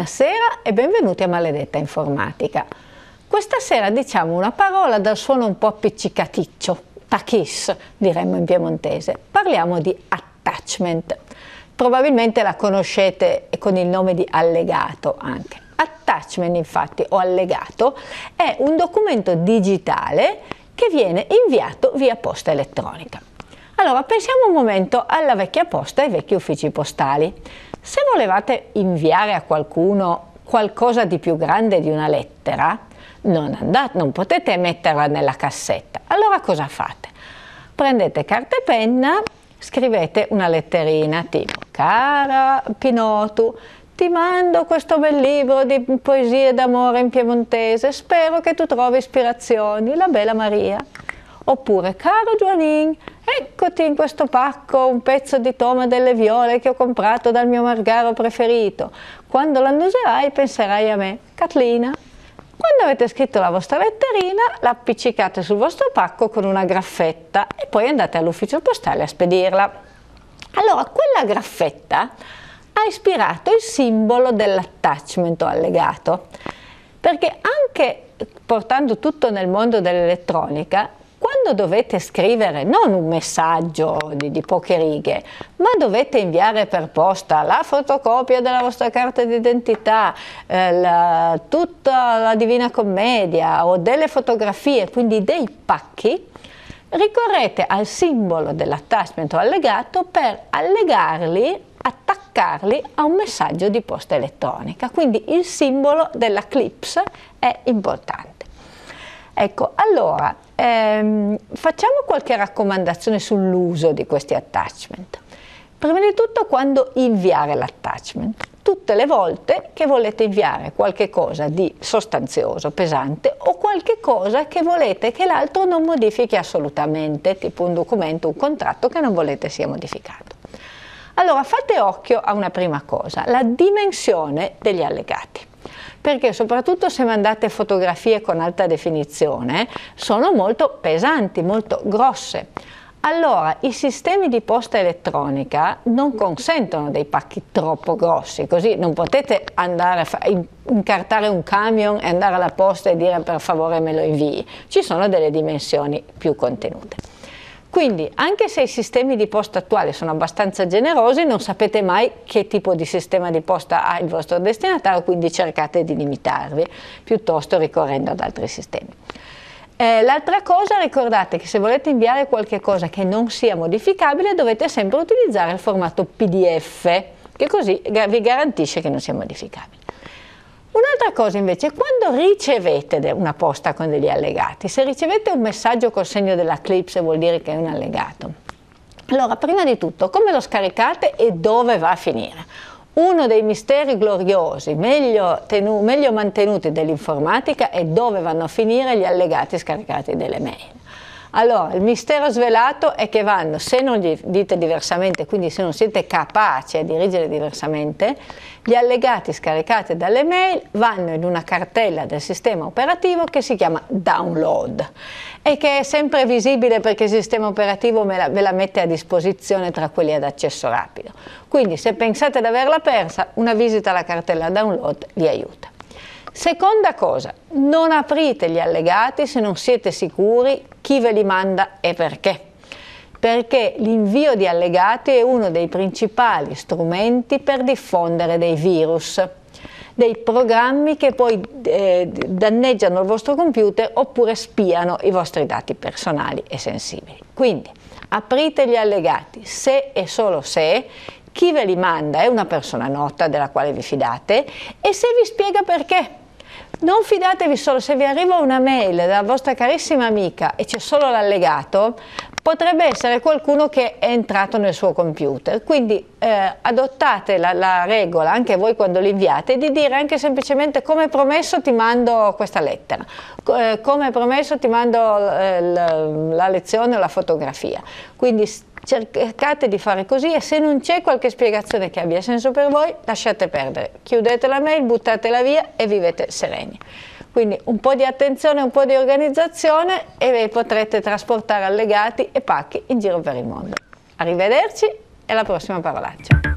Buonasera e benvenuti a Maledetta Informatica. Questa sera diciamo una parola dal suono un po' appiccicaticcio, tachis diremmo in piemontese. Parliamo di attachment. Probabilmente la conoscete con il nome di allegato anche. Attachment infatti o allegato è un documento digitale che viene inviato via posta elettronica. Allora pensiamo un momento alla vecchia posta e ai vecchi uffici postali. Se volevate inviare a qualcuno qualcosa di più grande di una lettera, non potete metterla nella cassetta. Allora cosa fate? Prendete carta e penna, scrivete una letterina tipo: cara Pinotu, ti mando questo bel libro di poesie d'amore in piemontese, spero che tu trovi ispirazioni, la bella Maria. Oppure: caro Giovanin, eccoti in questo pacco un pezzo di Toma delle Viole che ho comprato dal mio margaro preferito. Quando l'annuserai penserai a me, Catlina. Quando avete scritto la vostra letterina, la appiccicate sul vostro pacco con una graffetta e poi andate all'ufficio postale a spedirla. Allora, quella graffetta ha ispirato il simbolo dell'attachment o allegato, perché anche portando tutto nel mondo dell'elettronica, quando dovete scrivere non un messaggio di poche righe, ma dovete inviare per posta la fotocopia della vostra carta d'identità, tutta la Divina Commedia o delle fotografie, quindi dei pacchi, ricorrete al simbolo dell'attachment o allegato per attaccarli a un messaggio di posta elettronica. Quindi il simbolo della clips è importante. Ecco, allora, facciamo qualche raccomandazione sull'uso di questi attachment. Prima di tutto, quando inviare l'attachment. Tutte le volte che volete inviare qualche cosa di sostanzioso, pesante, o qualche cosa che volete che l'altro non modifichi assolutamente, tipo un documento, un contratto che non volete sia modificato. Allora, fate occhio a una prima cosa, la dimensione degli allegati. Perché soprattutto se mandate fotografie con alta definizione sono molto pesanti, molto grosse. Allora i sistemi di posta elettronica non consentono dei pacchi troppo grossi, così non potete andare a incartare un camion e andare alla posta e dire per favore me lo invii. Ci sono delle dimensioni più contenute. Quindi, anche se i sistemi di posta attuali sono abbastanza generosi, non sapete mai che tipo di sistema di posta ha il vostro destinatario, quindi cercate di limitarvi, piuttosto ricorrendo ad altri sistemi. L'altra cosa, ricordate che se volete inviare qualche cosa che non sia modificabile, dovete sempre utilizzare il formato PDF, che così vi garantisce che non sia modificabile. Un'altra cosa invece, quando ricevete una posta con degli allegati, se ricevete un messaggio col segno della clips vuol dire che è un allegato. Allora, prima di tutto, come lo scaricate e dove va a finire? Uno dei misteri gloriosi, meglio mantenuti dell'informatica è dove vanno a finire gli allegati scaricati delle mail. Allora, il mistero svelato è che vanno, se non gli dite diversamente, quindi se non siete capaci a dirigere diversamente, gli allegati scaricati dalle mail vanno in una cartella del sistema operativo che si chiama download e che è sempre visibile perché il sistema operativo ve la mette a disposizione tra quelli ad accesso rapido. Quindi se pensate di averla persa, una visita alla cartella download vi aiuta. Seconda cosa, non aprite gli allegati se non siete sicuri chi ve li manda e perché. Perché l'invio di allegati è uno dei principali strumenti per diffondere dei virus, dei programmi che poi danneggiano il vostro computer oppure spiano i vostri dati personali e sensibili. Quindi aprite gli allegati se e solo se chi ve li manda è una persona nota della quale vi fidate e se vi spiega perché. Non fidatevi solo se vi arriva una mail dalla vostra carissima amica e c'è solo l'allegato, potrebbe essere qualcuno che è entrato nel suo computer, quindi adottate la regola, anche voi quando li inviate, di dire anche semplicemente: come promesso ti mando questa lettera, come promesso ti mando la lezione o la fotografia. Quindi cercate di fare così e se non c'è qualche spiegazione che abbia senso per voi, lasciate perdere, chiudete la mail, buttatela via e vivete sereni. Quindi un po' di attenzione, un po' di organizzazione e potrete trasportare allegati e pacchi in giro per il mondo. Arrivederci e alla prossima parolaccia.